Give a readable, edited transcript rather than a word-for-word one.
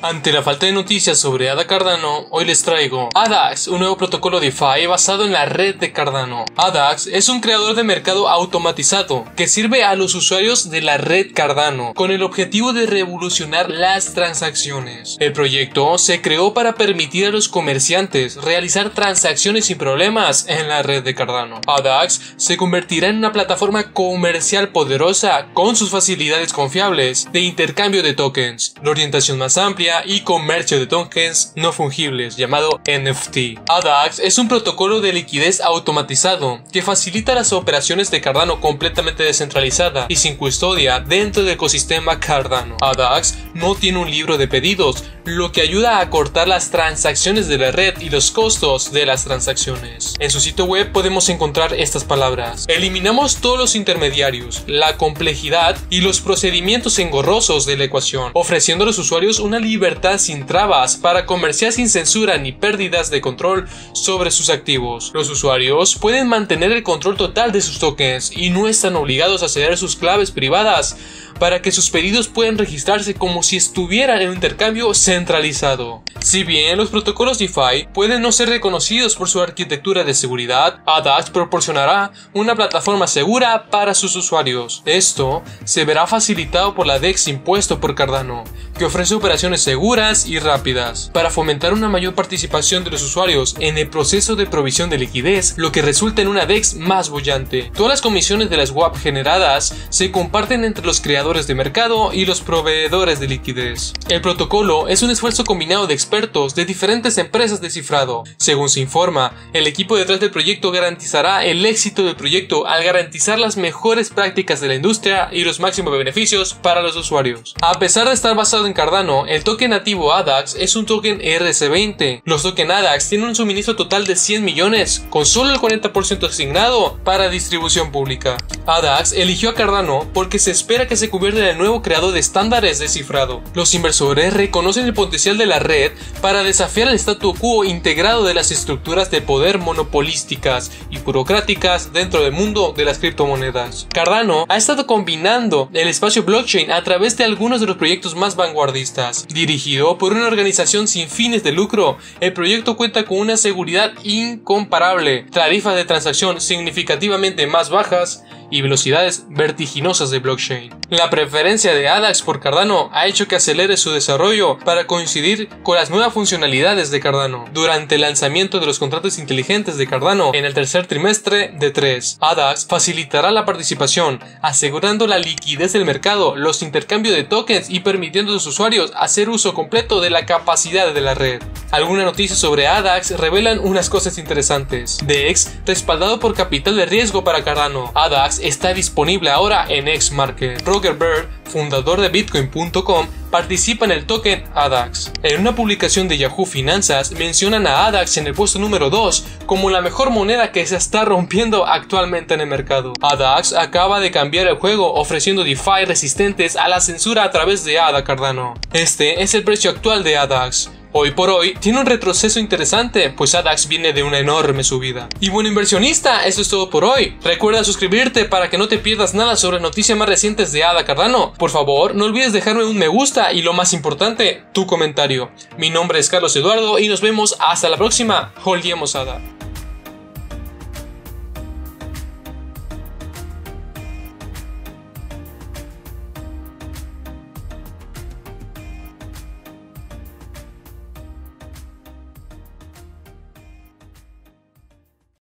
Ante la falta de noticias sobre ADA Cardano, hoy les traigo ADAX, un nuevo protocolo DeFi basado en la red de Cardano. ADAX es un creador de mercado automatizado que sirve a los usuarios de la red Cardano con el objetivo de revolucionar las transacciones. El proyecto se creó para permitir a los comerciantes realizar transacciones sin problemas en la red de Cardano. ADAX se convertirá en una plataforma comercial poderosa con sus facilidades confiables de intercambio de tokens, la orientación más amplia y comercio de tokens no fungibles llamado NFT. ADAX es un protocolo de liquidez automatizado que facilita las operaciones de Cardano completamente descentralizada y sin custodia dentro del ecosistema Cardano. ADAX no tiene un libro de pedidos, lo que ayuda a acortar las transacciones de la red y los costos de las transacciones. En su sitio web podemos encontrar estas palabras: eliminamos todos los intermediarios, la complejidad y los procedimientos engorrosos de la ecuación, ofreciendo a los usuarios una libertad sin trabas para comerciar sin censura ni pérdidas de control sobre sus activos. Los usuarios pueden mantener el control total de sus tokens y no están obligados a ceder sus claves privadas para que sus pedidos puedan registrarse como si estuvieran en un intercambio centralizado. Si bien los protocolos DeFi pueden no ser reconocidos por su arquitectura de seguridad, ADAX proporcionará una plataforma segura para sus usuarios. Esto se verá facilitado por la DEX impuesto por Cardano, que ofrece operaciones seguras y rápidas para fomentar una mayor participación de los usuarios en el proceso de provisión de liquidez, lo que resulta en una DEX más bollante. Todas las comisiones de las swap generadas se comparten entre los creadores de mercado y los proveedores de liquidez. El protocolo es un esfuerzo combinado de expertos de diferentes empresas de cifrado. Según se informa, el equipo detrás del proyecto garantizará el éxito del proyecto al garantizar las mejores prácticas de la industria y los máximos beneficios para los usuarios. A pesar de estar basado en Cardano, el token nativo ADAX es un token ERC20. Los tokens ADAX tienen un suministro total de 100 millones, con solo el 40% asignado para distribución pública. ADAX eligió a Cardano porque se espera que se convierta en el nuevo creador de estándares de cifrado. Los inversores reconocen el potencial de la red para desafiar el statu quo integrado de las estructuras de poder monopolísticas y burocráticas dentro del mundo de las criptomonedas. Cardano ha estado combinando el espacio blockchain a través de algunos de los proyectos más vanguardistas. Dirigido por una organización sin fines de lucro, el proyecto cuenta con una seguridad incomparable, tarifas de transacción significativamente más bajas y velocidades vertiginosas de blockchain. La preferencia de ADAX por Cardano ha hecho que acelere su desarrollo para coincidir con las nuevas funcionalidades de Cardano. Durante el lanzamiento de los contratos inteligentes de Cardano en el tercer trimestre de 3, ADAX facilitará la participación, asegurando la liquidez del mercado, los intercambios de tokens y permitiendo a los usuarios hacer uso completo de la capacidad de la red. Algunas noticias sobre ADAX revelan unas cosas interesantes. DEX, respaldado por capital de riesgo para Cardano. ADAX está disponible ahora en X-Market. Roger Ver, fundador de Bitcoin.com, participa en el token ADAX. En una publicación de Yahoo Finanzas mencionan a ADAX en el puesto número 2 como la mejor moneda que se está rompiendo actualmente en el mercado. ADAX acaba de cambiar el juego ofreciendo DeFi resistentes a la censura a través de ADA Cardano. Este es el precio actual de ADAX. Hoy por hoy tiene un retroceso interesante, pues ADAX viene de una enorme subida. Y bueno, inversionista, eso es todo por hoy. Recuerda suscribirte para que no te pierdas nada sobre noticias más recientes de ADA Cardano. Por favor, no olvides dejarme un me gusta y lo más importante, tu comentario. Mi nombre es Carlos Eduardo y nos vemos hasta la próxima. Holdiemos ADA.